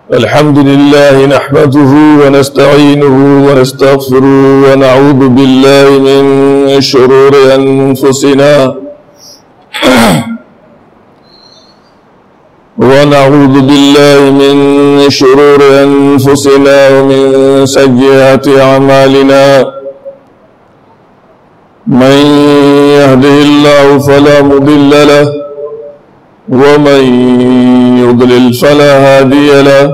الحمد لله نحمده ونستعينه ونستغفره ونعوذ بالله من شرور أنفسنا ومن سيئات أعمالنا من يهده الله فلا مضل له ومن يضلل فلا هادي له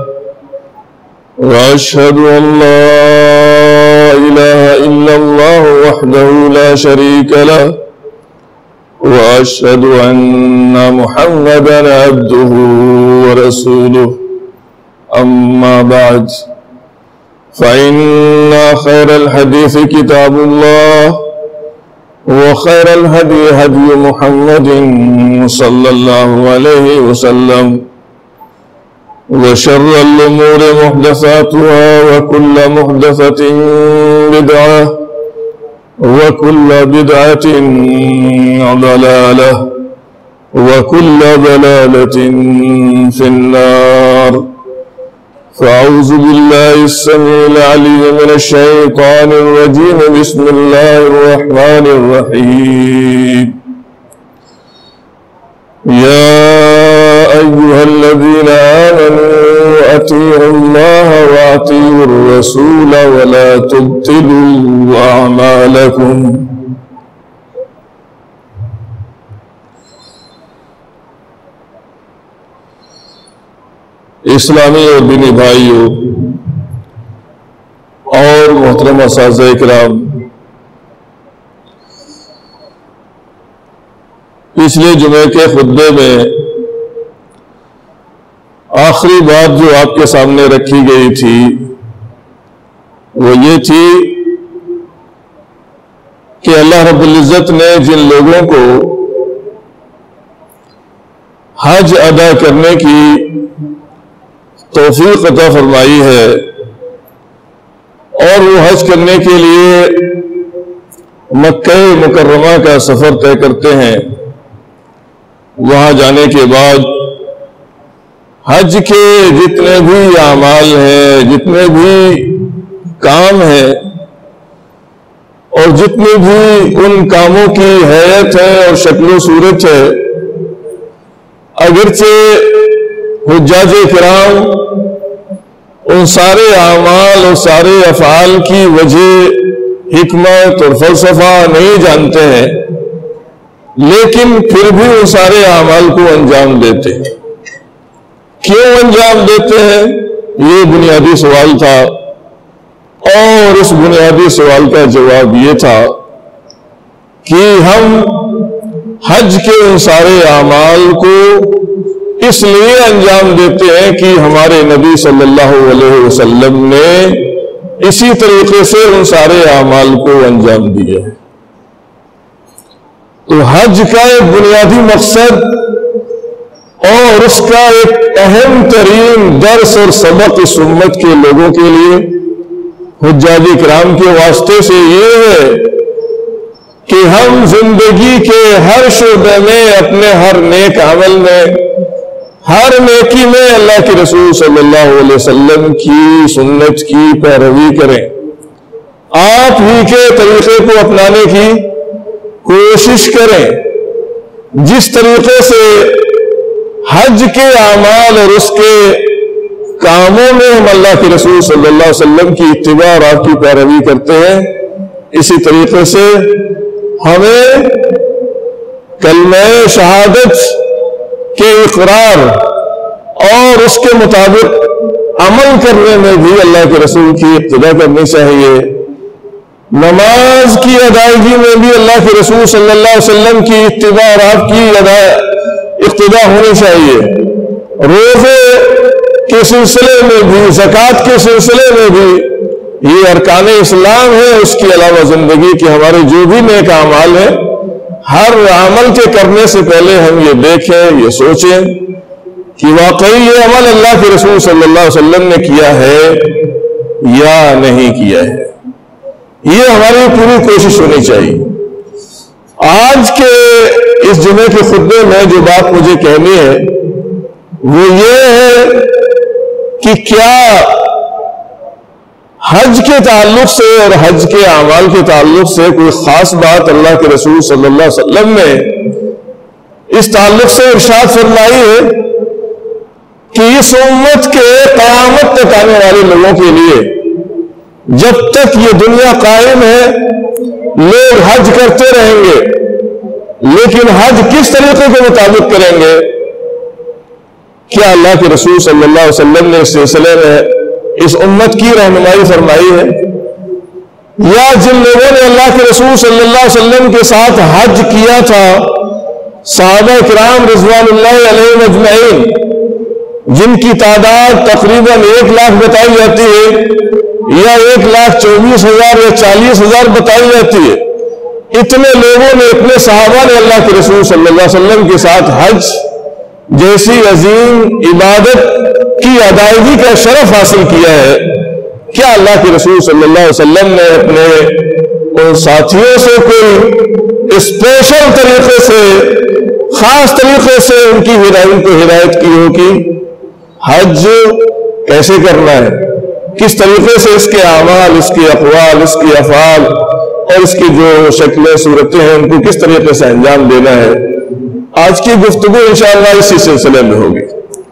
وأشهد أن لا إله إلا الله وحده لا شريك له وأشهد أن محمدا عبده ورسوله أما بعد فإن خير الحديث كتاب الله وخير الهدي هدي محمد صلى الله عليه وسلم وشر الأمور محدثاتها وكل محدثة بدعة وكل بدعة ضلالة وكل ضلالة في النار فأعوذ بالله السميع العليم من الشيطان الرجيم بسم الله الرحمن الرحيم يا أيها الذين آمنوا أطيعوا الله وأطيعوا الرسول ولا تبطلوا أعمالكم اسلامی اور دینی بھائیوں اور محترم اساتذہ کرام، پچھلے جمعے کے خطبے میں آخری بات جو آپ کے سامنے رکھی گئی تھی وہ یہ تھی کہ اللہ رب العزت نے جن لوگوں کو حج ادا کرنے کی توفیق عطا فرمائی ہے اور وہ حج کرنے کے لیے مکہ مکرمہ کا سفر طے کرتے ہیں، وہاں جانے کے بعد حج کے جتنے بھی اعمال ہیں، جتنے بھی کام ہیں اور جتنے بھی ان کاموں کی حیت ہے اور شکل و صورت ہے، اگرچہ حجاج کرام ان سارے اعمال اور سارے افعال کی وجہ، حکمت اور فلسفہ نہیں جانتے ہیں، لیکن پھر بھی ان سارے اعمال کو انجام دیتے ہیں۔ کیوں انجام دیتے ہیں؟ یہ بنیادی سوال تھا، اور اس بنیادی سوال کا جواب یہ تھا کہ ہم حج کے ان سارے اعمال کو اس لیے انجام دیتے ہیں کہ ہمارے نبی صلی اللہ علیہ وسلم نے اسی طریقے سے ان سارے اعمال کو انجام دیا ہے۔ تو حج کا ایک بنیادی مقصد اور اس کا ایک اہم ترین درس اور سبق اس امت کے لوگوں کے لیے، حجاج کرام کے واسطے سے یہ ہے کہ ہم زندگی کے ہر شعبے میں، اپنے ہر نیک عمل میں، ہر نیکی میں اللہ کے رسول صلی اللہ علیہ وسلم کی سنت کی پیروی کریں، آپ ہی کے طریقے کو اپنانے کی کوشش کریں۔ جس طریقے سے حج کے اعمال اور اس کے کاموں میں ہم اللہ کے رسول صلی اللہ علیہ وسلم کی اتباع اور آپ کی پیروی کرتے ہیں، اسی طریقے سے ہمیں کلمہ شہادت کے اقرار اور اس کے مطابق عمل کرنے میں بھی اللہ کے رسول کی اقتداء کرنی چاہیے۔ نماز کی ادائیگی میں بھی اللہ کے رسول صلی اللہ علیہ وسلم کی اتباع اور آپ کی اقتداء ہونی چاہیے۔ روزے کے سلسلے میں بھی، زکوٰۃ کے سلسلے میں بھی یہ ارکان اسلام ہے۔ اس کے علاوہ زندگی کے ہمارے جو بھی نیک اعمال ہیں، ہر عمل کے کرنے سے پہلے ہم یہ دیکھیں، یہ سوچیں کہ واقعی یہ عمل اللہ کے رسول صلی اللہ علیہ وسلم نے کیا ہے یا نہیں کیا ہے۔ یہ ہماری پوری کوشش ہونی چاہیے۔ آج کے اس جمعے کے خطبے میں جو بات مجھے کہنی ہے وہ یہ ہے کہ کیا حج کے تعلق سے اور حج کے اعمال کے تعلق سے کوئی خاص بات اللہ کے رسول صلی اللہ علیہ وسلم نے اس تعلق سے ارشاد فرمائی ہے کہ اس امت کے قیامت تک آنے والے لوگوں کے لیے جب تک یہ دنیا قائم ہے لوگ حج کرتے رہیں گے، لیکن حج کس طریقے کے مطابق کریں گے؟ کیا اللہ کے رسول صلی اللہ علیہ وسلم نے اس سلسلے میں اس امت کی رہنمائی فرمائی ہے؟ یا جن لوگوں نے اللہ کے رسول صلی اللہ علیہ وسلم کے ساتھ حج کیا تھا، صحابہ کرام رضوان اللہ علیہم اجمعین، جن کی تعداد تقریباً 1 لاکھ بتائی جاتی ہے یا 1,24,000 یا 40,000 بتائی جاتی ہے، اتنے لوگوں نے، اتنے صحابہ نے اللہ کے رسول صلی اللہ علیہ وسلم کے ساتھ حج جیسی عظیم عبادت کی ادائیگی کا شرف حاصل کیا ہے۔ کیا اللہ کے رسول صلی اللہ علیہ وسلم نے اپنے ان ساتھیوں سے کوئی اسپیشل طریقے سے، خاص طریقے سے ان کی ہدایت کی ہو کہ حج کیسے کرنا ہے، کس طریقے سے اس کے اعمال، اس کے اقوال، اس کے افعال اور اس کی جو شکلیں صورتیں ہیں ان کو کس طریقے سے انجام دینا ہے؟ آج کی گفتگو انشاءاللہ اسی سلسلے میں ہوگی۔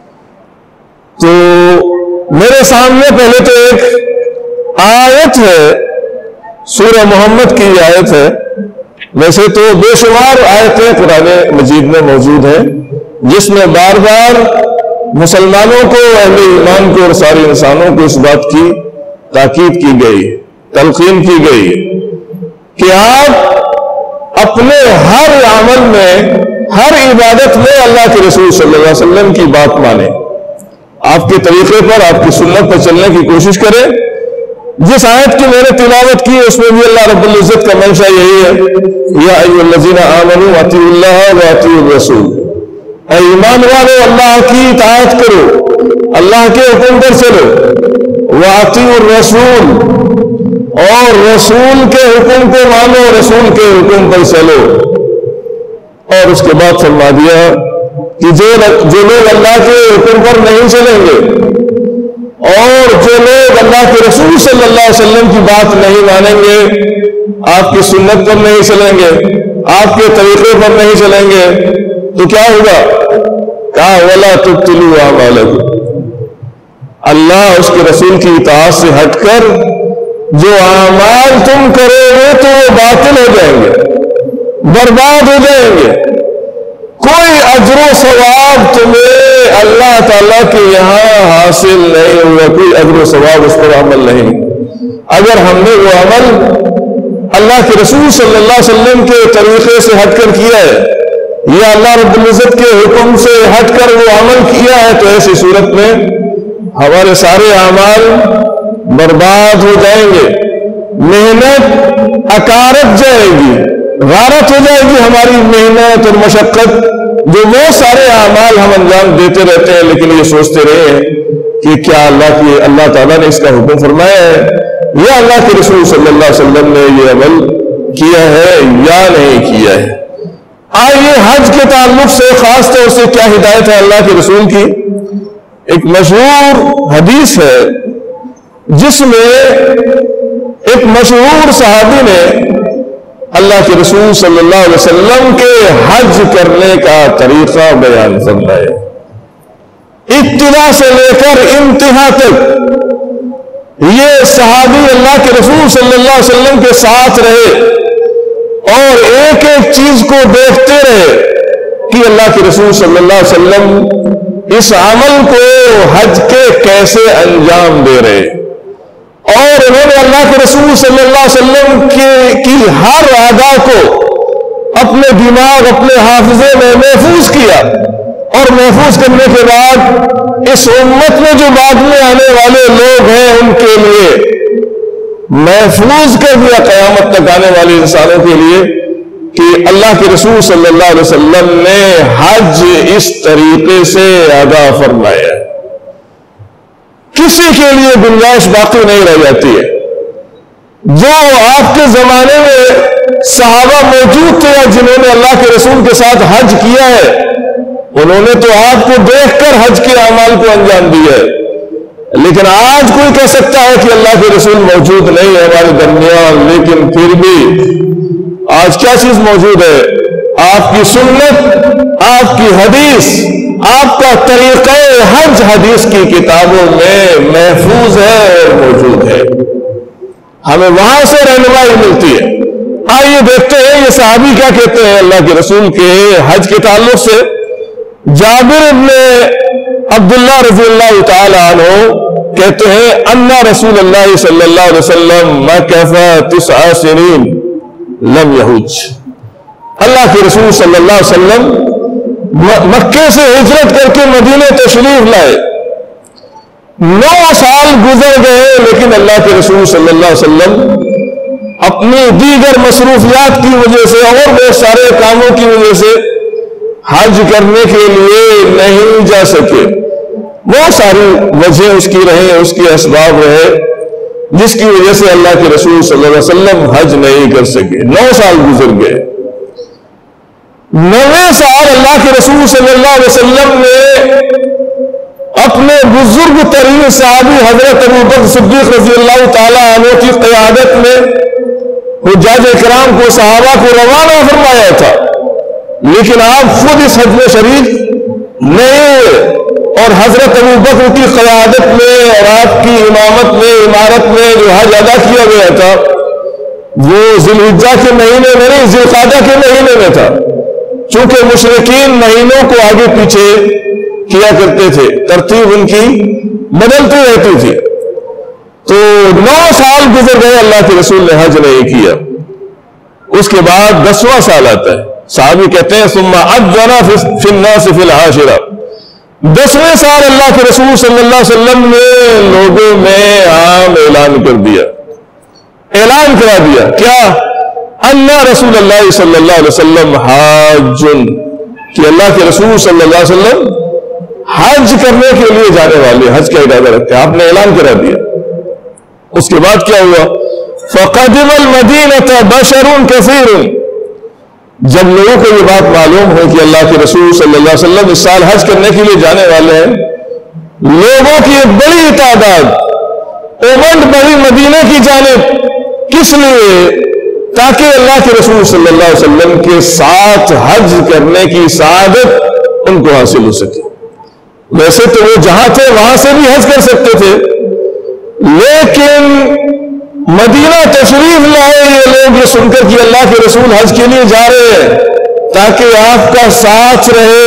تو میرے سامنے پہلے تو ایک آیت ہے، سورہ محمد کی آیت ہے، ویسے تو بے شمار آیتیں قرآن مجید میں موجود ہیں جس میں بار بار مسلمانوں کو، اہل ایمان کو اور سارے انسانوں کو اس بات کی تاکید کی گئی، تلقین کی گئی کہ آپ اپنے ہر عمل میں، ہر عبادت میں اللہ کے رسول صلی اللہ علیہ وسلم کی بات مانیں، آپ کے طریقے پر، آپ کی سنت پر چلنے کی کوشش کریں۔ جس آیت کی میں نے تلاوت کی اس میں بھی اللہ رب العزت کا منشا یہی ہے، یا ایھا الذین آمنوا اطیعوا اللہ واطیعوا الرسول، اے ایمان والو اللہ کی اطاعت کرو، اللہ کے حکم پر چلو، واطیعوا الرسول، اور رسول کے حکم کو مانو، رسول کے حکم پر چلو۔ اور اس کے بعد فرما دیا کہ جو لوگ اللہ کے حکم پر نہیں چلیں گے اور جو لوگ اللہ کے رسول صلی اللہ علیہ وسلم کی بات نہیں مانیں گے، آپ کی سنت پر نہیں چلیں گے، آپ کے طریقے پر نہیں چلیں گے، تو کیا ہوگا؟ کہا وَلَا تُبْطِلُوا أَعْمَالَكُمْ، اللہ اس کے رسول کی اطاعت سے ہٹ کر جو اعمال تم کرو گے تو وہ باطل ہو جائیں گے، برباد ہو جائیں گے، کوئی اجر و ثواب تمہیں اللہ تعالیٰ کے یہاں حاصل نہیں ہوگا، کوئی اجر و ثواب اس پر عمل نہیں۔ اگر ہم نے وہ عمل اللہ کے رسول صلی اللہ علیہ وسلم کے طریقے سے ہٹ کر کیا ہے یا اللہ رب العزت کے حکم سے ہٹ کر وہ عمل کیا ہے، تو ایسی صورت میں ہمارے سارے اعمال برباد ہو جائیں گے، محنت اکارت جائے گی، غارت ہو جائے گی ہماری محنت اور مشقت، جو وہ سارے اعمال ہم انجام دیتے رہتے ہیں لیکن یہ سوچتے رہے کہ کیا اللہ تعالیٰ نے اس کا حکم فرمایا ہے یا اللہ کے رسول صلی اللہ علیہ وسلم نے یہ عمل کیا ہے یا نہیں کیا ہے۔ آئیے حج کے تعلق سے خاص طور سے کیا ہدایت ہے اللہ کے رسول کی۔ ایک مشہور حدیث ہے جس میں ایک مشہور صحابی نے اللہ کے رسول صلی اللہ علیہ وسلم کے حج کرنے کا طریقہ بیان فرمایا، ابتدا سے لے کر انتہا تک یہ صحابی اللہ کے رسول صلی اللہ علیہ وسلم کے ساتھ رہے اور ایک ایک چیز کو دیکھتے رہے کہ اللہ کے رسول صلی اللہ علیہ وسلم اس عمل کو حج کے کیسے انجام دے رہے، اور انہوں نے اللہ کے رسول صلی اللہ علیہ وسلم کی ہر ادا کو اپنے دماغ، اپنے حافظے میں محفوظ کیا، اور محفوظ کرنے کے بعد اس امت میں جو بعد میں آنے والے لوگ ہیں ان کے لیے محفوظ کر دیا، قیامت تک آنے والے انسانوں کے لیے، کہ اللہ کے رسول صلی اللہ علیہ وسلم نے حج اس طریقے سے ادا فرمایا، کسی کے لیے گنجائش باقی نہیں رہ جاتی ہے۔ جو آپ کے زمانے میں صحابہ موجود تھے یا جنہوں نے اللہ کے رسول کے ساتھ حج کیا ہے، انہوں نے تو آپ کو دیکھ کر حج کے اعمال کو انجام دیا ہے، لیکن آج کوئی کہہ سکتا ہے کہ اللہ کے رسول موجود نہیں ہے ہمارے درمیان، لیکن پھر بھی آج کیا چیز موجود ہے؟ آپ کی سنت، آپ کی حدیث، آپ کا طریقہ حج حدیث کی کتابوں میں محفوظ ہے اور موجود ہے، ہمیں وہاں سے رہنمائی ملتی ہے۔ آئیے دیکھتے ہیں یہ صحابی کیا کہتے ہیں اللہ کے رسول کے حج کے تعلق سے۔ جابر بن عبداللہ رضی اللہ تعالی عنہ کہتے ہیں ان رسول اللہ صلی اللہ علیہ وسلم مکث 9 سنین لم یحج، اللہ کے رسول صلی اللہ علیہ وسلم مکے سے ہجرت کر کے مدینے تشریف لائے، 9 سال گزر گئے، لیکن اللہ کے رسول صلی اللہ علیہ وسلم اپنی دیگر مصروفیات کی وجہ سے اور بہت سارے کاموں کی وجہ سے حج کرنے کے لیے نہیں جا سکے۔ بہت ساری وجہ اس کی رہے، اس کے اسباب رہے، جس کی وجہ سے اللہ کے رسول صلی اللہ علیہ وسلم حج نہیں کر سکے۔ 9 سال گزر گئے، 9ویں سال اللہ کے رسول صلی اللہ علیہ وسلم نے اپنے بزرگ ترین صحابی حضرت ابوبکر صدیق رضی اللہ تعالی عنہ کی قیادت میں حجاج اکرام کو، صحابہ کو روانہ فرمایا تھا، لیکن آپ خود اس حج میں شریک نہیں ہوئے، اور حضرت ابوبکر کی قیادت میں اور آپ کی امامت میں، امارت میں جو حج ادا کیا گیا تھا وہ ذی الحجہ کے مہینے میں نہیں، ذی القعدہ کے مہینے میں تھا، چونکہ مشرکین مہینوں کو آگے پیچھے کیا کرتے تھے، ترتیب ان کی بدلتی رہتی تھی۔ تو 9 سال گزر گئے، اللہ کے رسول نے حج نہیں کیا۔ اس کے بعد 10واں سال آتا ہے، صحابی کہتے ہیں ثم اذن فی الناس فی العاشرہ، 10ویں سال اللہ کے رسول صلی اللہ علیہ وسلم نے لوگوں میں عام اعلان کر دیا، اعلان کرا دیا کیا؟ ان رسول اللہ صلی اللہ علیہ وسلم حاج، کہ اللہ کے رسول صلی اللہ علیہ وسلم حج کرنے کے لیے جانے والے، حج کا ارادہ رکھتے ہیں، آپ نے اعلان کرا دیا۔ اس کے بعد کیا ہوا؟ فقدم المدینہ بشر کثیر، جب لوگوں کو یہ بات معلوم ہو کہ اللہ کے رسول صلی اللہ علیہ وسلم اس سال حج کرنے کے لیے جانے والے ہیں، لوگوں کی ایک بڑی تعداد امنڈ بڑی مدینے کی جانب، کس لیے؟ تاکہ اللہ کے رسول صلی اللہ علیہ وسلم کے ساتھ حج کرنے کی سعادت ان کو حاصل ہو سکے۔ ویسے تو وہ جہاں تھے وہاں سے بھی حج کر سکتے تھے، لیکن مدینہ تشریف لائے یہ لوگ یہ سن کر کہ اللہ کے رسول حج کے لیے جا رہے ہیں، تاکہ آپ کا ساتھ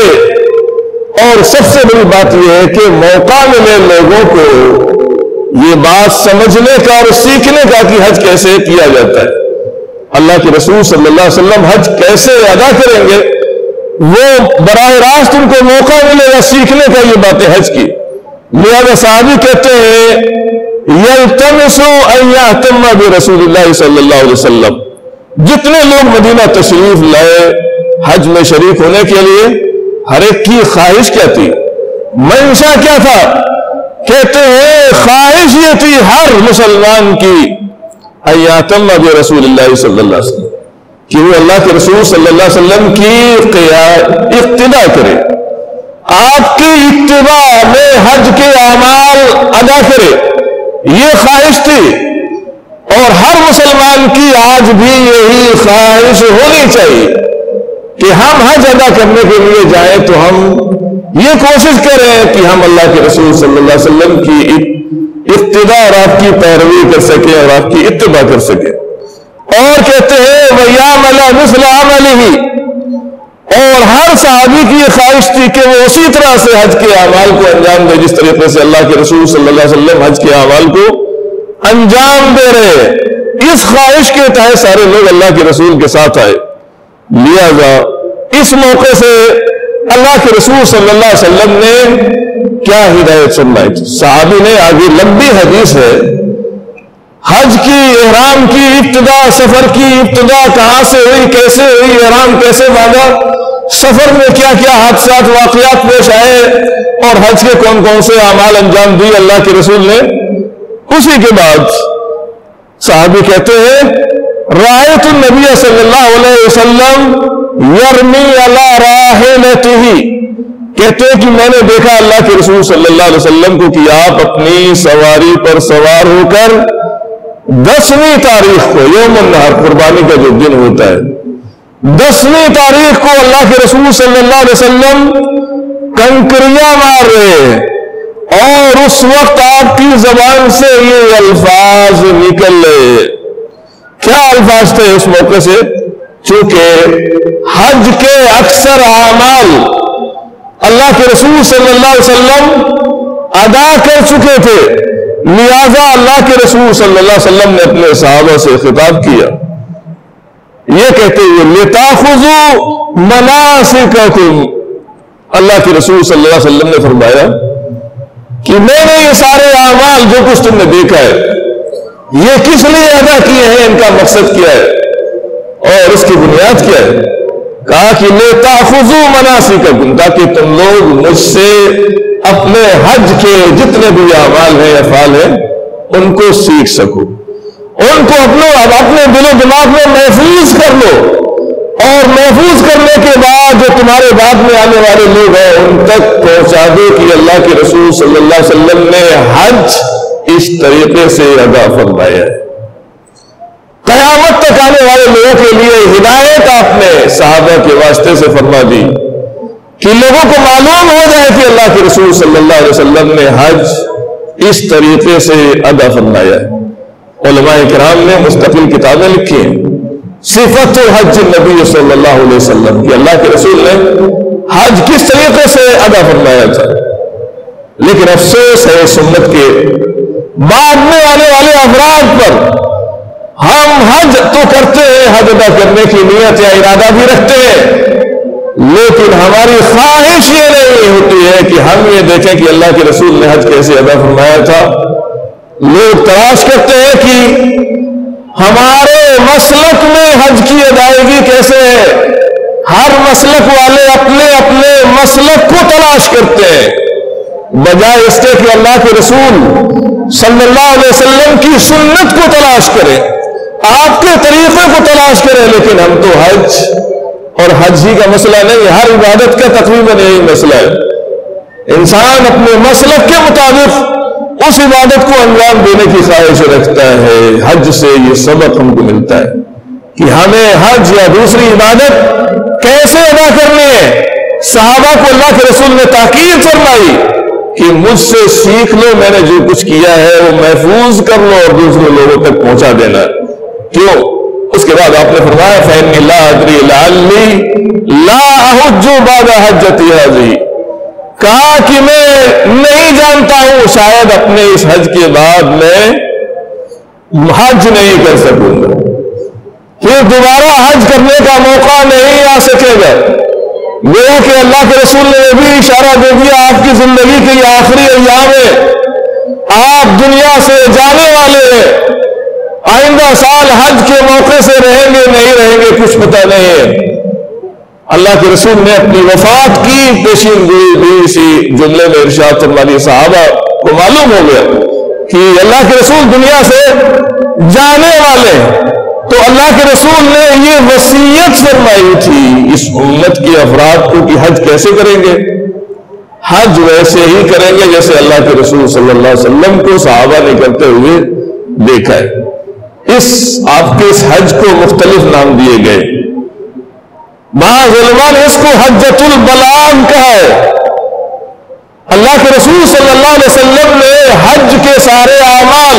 رہے۔ اور سب سے بڑی بات یہ ہے کہ موقع ملے لوگوں کو یہ بات سمجھنے کا اور سیکھنے کا کہ حج کیسے کیا جاتا ہے، اللہ کے رسول صلی اللہ علیہ وسلم حج کیسے ادا کریں گے، وہ براہ راست ان کو موقع ملے گا سیکھنے کا یہ باتیں حج کی۔ لہذا صحابی کہتے ہیں یلتمس ان یہتم برسول اللہ صلی اللہ علیہ وسلم، جتنے لوگ مدینہ تشریف لائے حج میں شریک ہونے کے لیے، ہر ایک کی خواہش کیا تھی، منشا کیا تھا؟ کہتے ہیں خواہش یہ تھی ہر مسلمان کی ان یہتم برسول اللہ صلی اللہ علیہ وسلم، کہ وہ اللہ کے رسول صلی اللہ علیہ وسلم کی اقتداء کرے، آپ کی اتباع میں حج کے اعمال ادا کرے، یہ خواہش تھی۔ اور ہر مسلمان کی آج بھی یہی خواہش ہونی چاہیے کہ ہم حج ادا کرنے کے لیے جائیں تو ہم یہ کوشش کریں کہ ہم اللہ کے رسول صلی اللہ علیہ وسلم کی اقتداء اور آپ کی پیروی کر سکیں اور آپ کی اتباع کر سکیں۔ اور کہتے ہیں وَيَعْمَلَ مِثْلَ عَمَلِهِ، اور ہر صحابی کی یہ خواہش تھی کہ وہ اسی طرح سے حج کے اعمال کو انجام دے جس طریقے سے اللہ کے رسول صلی اللہ علیہ وسلم حج کے اعمال کو انجام دے رہے۔ اس خواہش کے تحت سارے لوگ اللہ کے رسول کے ساتھ آئے۔ لہذا اس موقع سے اللہ کے رسول صلی اللہ علیہ وسلم نے کیا ہدایت فرمائی تھی؟ صحابی نے آگے لمبی حدیث ہے، حج کی احرام کی ابتدا، سفر کی ابتدا کہاں سے ہوئی، کیسے ہوئی، احرام کیسے باندھا، سفر میں کیا کیا حادثات واقعات پیش آئے، اور حج کے کون کون سے اعمال انجام دی اللہ کے رسول نے۔ اسی کے بعد صحابی کہتے ہیں رأیت النبی صلی اللہ علیہ وسلم یرمی علی راحلتہ، کہتے ہیں کہ میں نے دیکھا اللہ کے رسول صلی اللہ علیہ وسلم کو کہ آپ اپنی سواری پر سوار ہو کر 10ویں تاریخ کو یوم النحر قربانی کا جو دن ہوتا ہے 10ویں تاریخ کو اللہ کے رسول صلی اللہ علیہ وسلم کنکریاں مار رہے ہیں اور اس وقت آپ کی زبان سے یہ الفاظ نکل رہے. کیا الفاظ تھے اس موقع سے؟ چونکہ حج کے اکثر اعمال اللہ کے رسول صلی اللہ علیہ وسلم ادا کر چکے تھے، لہذا اللہ کے رسول صلی اللہ علیہ وسلم نے اپنے صحابہ سے خطاب کیا یہ کہتے ہوئے لِتَأْخُذُوا مَنَاسِكَكُمْ. اللہ کے رسول صلی اللہ علیہ وسلم نے فرمایا کہ میں نے یہ سارے اعمال جو کچھ تم نے دیکھا ہے یہ کس لیے ادا کیے ہیں، ان کا مقصد کیا ہے اور اس کی بنیاد کیا ہے؟ کہا کہ لِتَأْخُذُوا مَنَاسِكَكُمْ، تاکہ تم لوگ مجھ سے اپنے حج کے جتنے بھی اعمال ہیں افعال ہیں ان کو سیکھ سکو، ان کو اپنے دل و دماغ میں محفوظ کر لو، اور محفوظ کرنے کے بعد جو تمہارے بعد میں آنے والے لوگ ہیں ان تک پہنچا دو کہ اللہ کے رسول صلی اللہ علیہ وسلم نے حج اس طریقے سے ادا فرمایا ہے. قیامت تک آنے والے لوگوں کے لیے ہدایت آپ نے صحابہ کے واسطے سے فرما دی کہ لوگوں کو معلوم ہو جائے کہ اللہ کے رسول صلی اللہ علیہ وسلم نے حج اس طریقے سے ادا فرمایا ہے. علماء کرام نے مستقل کتابیں لکھی ہیں صفت حج نبی صلی اللہ علیہ وسلم کہ اللہ کے رسول نے حج کس طریقے سے ادا فرمایا تھا. لیکن افسوس ہے سنت کے بعد میں آنے والے افراد پر، ہم حج تو کرتے ہیں، حج ادا کرنے کی نیت یا ارادہ بھی رکھتے ہیں، لیکن ہماری خواہش یہ نہیں ہوتی ہے کہ ہم یہ دیکھیں کہ اللہ کے رسول نے حج کیسے ادا فرمایا تھا. لوگ تلاش کرتے ہیں کہ ہمارے مسلک میں حج کی ادائیگی کیسے ہے. ہر مسلک والے اپنے اپنے مسلک کو تلاش کرتے ہیں بجائے اس کے کہ اللہ کے رسول صلی اللہ علیہ وسلم کی سنت کو تلاش کریں، آپ کے طریقے کو تلاش کریں. لیکن ہم تو حج اور حج ہی کا مسئلہ نہیں، ہر عبادت کا تقریباً یہی مسئلہ ہے. انسان اپنے مسلک کے مطابق اس عبادت کو انجام دینے کی خواہش رکھتا ہے. حج سے یہ سبق ہم کو ملتا ہے کہ ہمیں حج یا دوسری عبادت کیسے ادا کرنی ہے. صحابہ کو اللہ کے رسول نے تاکید فرمائی کہ مجھ سے سیکھ لو، میں نے جو کچھ کیا ہے وہ محفوظ کر لو اور دوسرے لوگوں تک پہنچا دینا. کیوں؟ اس کے بعد آپ نے فرمایا فَإِنِّي لَا أَدْرِي لَعَلِّي لَا أَحُجُّ بَعْدَ حَجَّتِي هَٰذِهِ. کہا کہ میں نہیں جانتا ہوں شاید اپنے اس حج کے بعد میں حج نہیں کر سکوں گا، پھر دوبارہ حج کرنے کا موقع نہیں آ سکے گا. گویا کہ اللہ کے رسول نے بھی اشارہ دے دیا آپ کی زندگی کے یہ آخری ایام ہے، آپ دنیا سے جانے والے ہیں، آئندہ سال حج کے موقع سے رہیں گے نہیں رہیں گے کچھ پتہ نہیں ہے. اللہ کے رسول نے اپنی وفات کی پیشین گوئی بھی اسی جملے میں ارشاد فرمایا. صحابہ کو معلوم ہو گیا کہ اللہ کے رسول دنیا سے جانے والے ہیں، تو اللہ کے رسول نے یہ وصیت فرمائی تھی اس امت کے افراد کو کہ حج کیسے کریں گے. حج ویسے ہی کریں گے جیسے اللہ کے رسول صلی اللہ علیہ وسلم کو صحابہ نے کرتے ہوئے دیکھا ہے. آپ کے اس حج کو مختلف نام دیے گئے. بعض علماء نے اس کو حجۃ البلاغ کہا ہے. اللہ کے رسول صلی اللہ علیہ وسلم نے حج کے سارے اعمال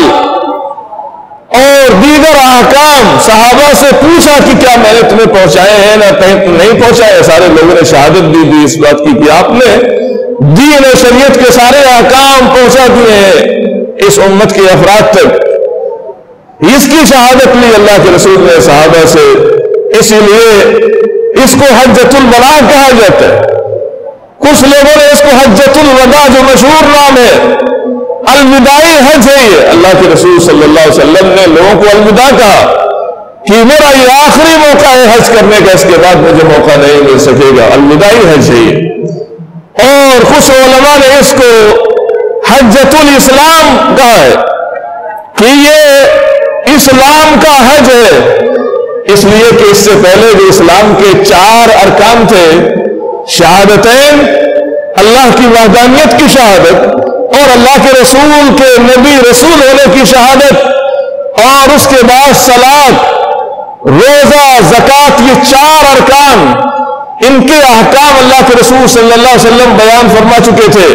اور دیگر احکام صحابہ سے پوچھا کہ کیا میں نے تمہیں پہنچائے ہیں نہ نہیں پہنچائے. سارے لوگوں نے شہادت دی اس بات کی کہ آپ نے دین و شریعت کے سارے احکام پہنچا دیے ہیں اس امت کے افراد تک. اس کی شہادت لی اللہ کے رسول نے صحابہ سے، اسی لیے اس کو حجۃ البلاغ کہا جاتا ہے. کچھ لوگوں نے اس کو حجۃ الوداع جو مشہور نام ہے الوداعی حج ہے. یہ اللہ کے رسول صلی اللہ علیہ وسلم نے لوگوں کو الوداع کہا کہ میرا یہ آخری موقع ہے حج کرنے کا، اس کے بعد مجھے موقع نہیں مل سکے گا. الوداعی حج ہے یہ. اور کچھ علماء نے اس کو حجۃ الاسلام کہا ہے کہ یہ اسلام کا حج ہے، اس لیے کہ اس سے پہلے جو اسلام کے 4 ارکان تھے، شہادتین، اللہ کی وحدانیت کی شہادت اور اللہ کے رسول کے نبی رسول ہونے کی شہادت اور اس کے بعد صلاۃ، روزہ، زکوٰۃ، یہ 4 ارکان، ان کے احکام اللہ کے رسول صلی اللہ علیہ وسلم بیان فرما چکے تھے،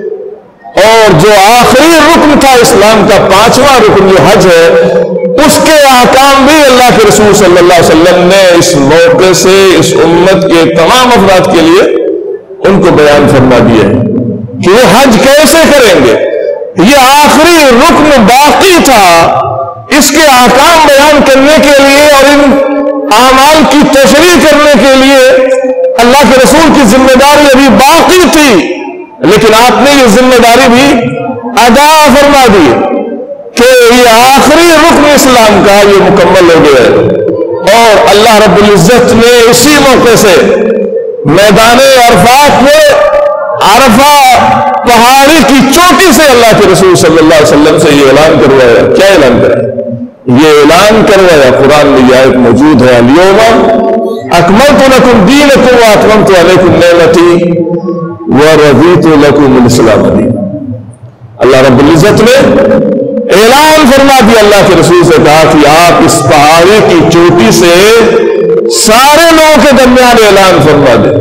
اور جو آخری رکن تھا اسلام کا 5واں رکن جو حج ہے، اس کے احکام بھی اللہ کے رسول صلی اللہ علیہ وسلم نے اس موقع سے اس امت کے تمام افراد کے لیے ان کو بیان فرما دیا ہے کہ وہ حج کیسے کریں گے۔ یہ آخری رکن باقی تھا، اس کے احکام بیان کرنے کے لیے اور ان اعمال کی تشریح کرنے کے لیے اللہ کے رسول کی ذمہ داری ابھی باقی تھی، لیکن آپ نے یہ ذمہ داری بھی ادا فرما دی کہ یہ آخری رکن اسلام کا یہ مکمل ہو گیا ہے، اور اللہ رب العزت نے اسی موقع سے میدان عرفات میں عرفہ پہاڑی کی چوٹی سے اللہ کے رسول صلی اللہ علیہ وسلم سے یہ اعلان کروایا۔ کیا اعلان کرا؟ یہ اعلان کروایا، قرآن میں یہ آیت موجود ہے، الیوم اکملت لکم دینکم واتممت علیکم نعمتی ورضیت لکم الاسلام دینا۔ اللہ رب العزت نے اعلان فرما دیا، اللہ کے رسول سے کہا کہ آپ اس پہاڑی کی چوٹی سے سارے لوگوں کے درمیان اعلان فرما دیں،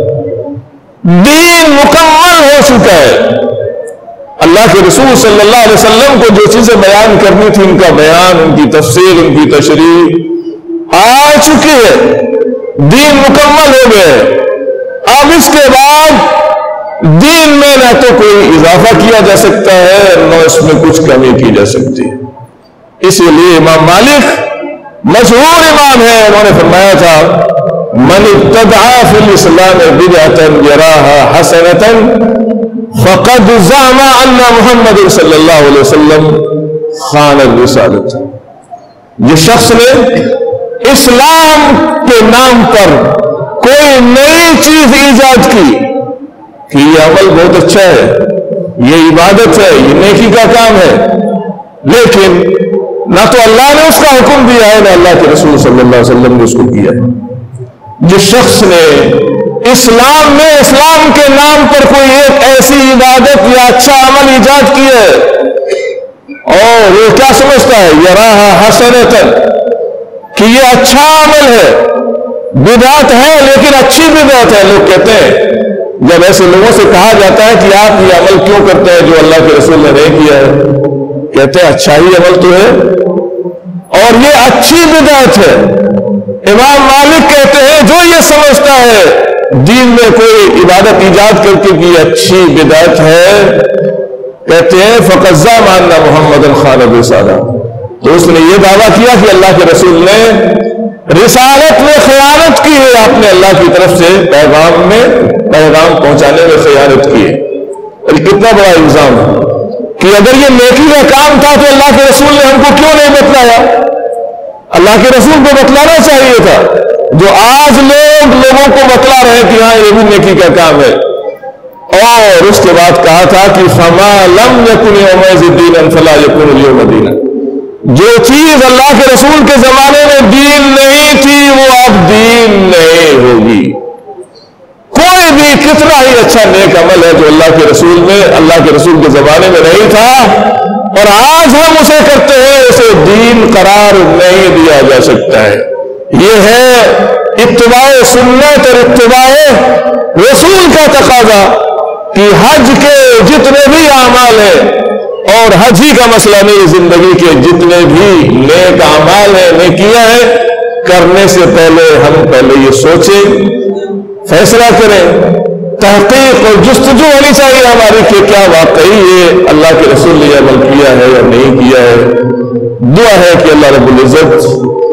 دین مکمل ہو چکا ہے۔ اللہ کے رسول صلی اللہ علیہ وسلم کو جو چیزیں بیان کرنی تھی، ان کا بیان، ان کی تفصیل، ان کی تشریح آ چکی ہے، دین مکمل ہو گئے۔ اب اس کے بعد دین میں نہ تو کوئی اضافہ کیا جا سکتا ہے، نہ اس میں کچھ کمی کی جا سکتی ہے۔ اسی لیے امام مالک مشہور امام ہے، انہوں نے فرمایا تھا من ابتدع فی الاسلام بدعۃ یراها حسنۃ فقد زعم ان محمد صلی اللہ علیہ وسلم خان الرسالۃ۔ جس شخص نے اسلام کے نام پر کوئی نئی چیز ایجاد کی کہ یہ عمل بہت اچھا ہے، یہ عبادت ہے، یہ نیکی کا کام ہے، لیکن نہ تو اللہ نے اس کا حکم دیا ہے، نہ اللہ کے رسول صلی اللہ علیہ وسلم نے اس کو کیا ہے۔ جس شخص نے اسلام میں اسلام کے نام پر کوئی ایک ایسی عبادت یا اچھا عمل ایجاد کیا ہے اور وہ کیا سمجھتا ہے، یراہا حسنۃ، کہ یہ اچھا عمل ہے، بدعت ہے لیکن اچھی بدعت ہے۔ لوگ کہتے ہیں، جب ایسے لوگوں سے کہا جاتا ہے کہ آپ یہ عمل کیوں کرتے ہیں جو اللہ کے رسول نے نہیں کیا ہے، کہتے ہیں اچھا ہی عمل تو ہے اور یہ اچھی بدعت ہے۔ امام مالک کہتے ہیں جو یہ سمجھتا ہے دین میں کوئی عبادت ایجاد کر کے کہ اچھی بدعت ہے، کہتے ہیں فقد زعم ان محمد خان الرسالۃ، تو اس نے یہ دعویٰ کیا کہ اللہ کے رسول نے رسالت میں خیانت کی ہے، آپ نے اللہ کی طرف سے پیغام پہنچانے میں خیانت کی ہے۔ اور کتنا بڑا الزام ہے کہ اگر یہ نیکی کا کام تھا تو اللہ کے رسول نے ہم کو کیوں نہیں بتلایا؟ اللہ کے رسول کو بتلانا چاہیے تھا، جو آج لوگوں کو بتلا رہے کہ ہاں یہ بھی نیکی کا کام ہے۔ اور اس کے بعد کہا تھا کہ فما لم یکن یومئذ دینا فلا یکن اليوم دینا، جو چیز اللہ کے رسول کے زمانے میں دین نہیں تھی وہ اب دین نہیں ہوگی۔ کوئی بھی کتنا ہی اچھا نیک عمل ہے جو اللہ کے رسول میں، اللہ کے رسول کے زمانے میں نہیں تھا اور آج ہم اسے کرتے ہیں، اسے دین قرار نہیں دیا جا سکتا ہے۔ یہ ہے اتباع سنت اور اتباع رسول کا تقاضا کہ حج کے جتنے بھی اعمال ہیں، اور حج ہی کا مسئلہ نہیں، زندگی کے جتنے بھی نیک اعمال ہیں، نیکیاں ہیں، کرنے سے پہلے ہم پہلے یہ سوچیں، فیصلہ کریں، تحقیق اور جستجو ہونی چاہیے ہماری کہ کیا واقعی یہ اللہ کے رسول نے عمل کیا ہے یا نہیں کیا ہے۔ دعا ہے کہ اللہ رب العزت،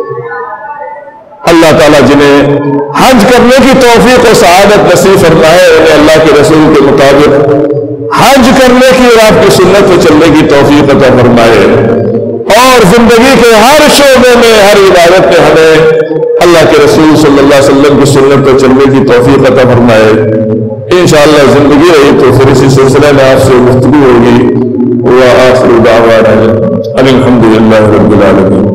اللہ تعالیٰ جنہیں حج کرنے کی توفیق و سعادت نصیب فرمائے، انہیں اللہ کے رسول کے مطابق حج کرنے کی اور آپ کی سنت پہ چلنے کی توفیق عطا فرمائے، اور زندگی کے ہر شعبے میں، ہر عبادت میں ہمیں اللہ کے رسول صلی اللہ علیہ وسلم کی سنت پہ چلنے کی توفیق عطا فرمائے۔ انشاءاللہ زندگی رہی تو پھر اسی سلسلے میں آپ سے گفتگو ہوگی۔ وآخر دعوانا ان الحمد للہ رب العالمین۔